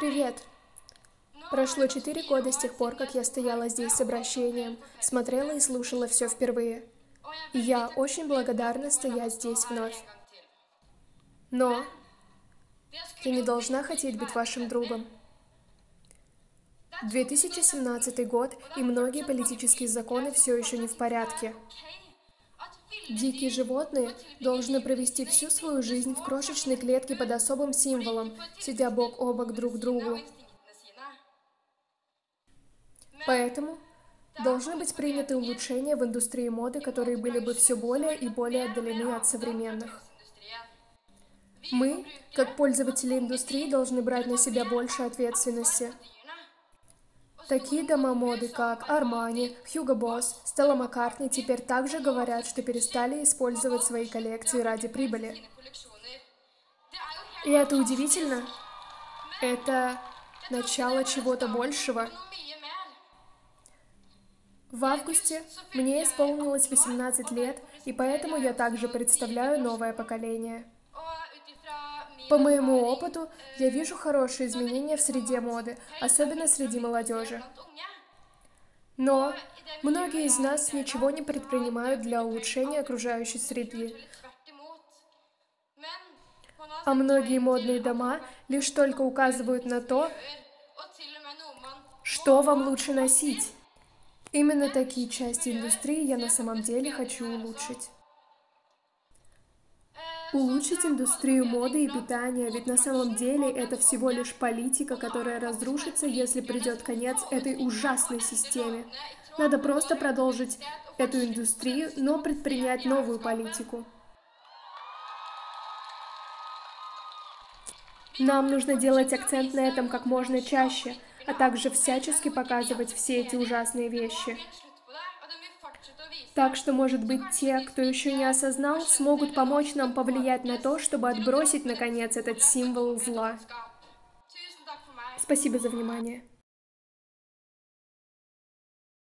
Привет! Прошло 4 года с тех пор, как я стояла здесь с обращением, смотрела и слушала все впервые. И я очень благодарна стоять здесь вновь. Но я не должна хотеть быть вашим другом. 2017 год, и многие политические законы все еще не в порядке. Дикие животные должны провести всю свою жизнь в крошечной клетке под особым символом, сидя бок о бок друг к другу. Поэтому должны быть приняты улучшения в индустрии моды, которые были бы все более и более отдалены от современных. Мы, как пользователи индустрии, должны брать на себя больше ответственности. Такие дома моды, как Armani, Hugo Boss, Stella McCartney теперь также говорят, что перестали использовать свои коллекции ради прибыли. И это удивительно. Это начало чего-то большего. В августе мне исполнилось 18 лет, и поэтому я также представляю новое поколение. По моему опыту, я вижу хорошие изменения в среде моды, особенно среди молодежи. Но многие из нас ничего не предпринимают для улучшения окружающей среды, а многие модные дома лишь только указывают на то, что вам лучше носить. Именно такие части индустрии я на самом деле хочу улучшить. Улучшить индустрию моды и питания, ведь на самом деле это всего лишь политика, которая разрушится, если придет конец этой ужасной системе. Надо просто продолжить эту индустрию, но предпринять новую политику. Нам нужно делать акцент на этом как можно чаще, а также всячески показывать все эти ужасные вещи. Так что, может быть, те, кто еще не осознал, смогут помочь нам повлиять на то, чтобы отбросить, наконец, этот символ зла. Спасибо за внимание.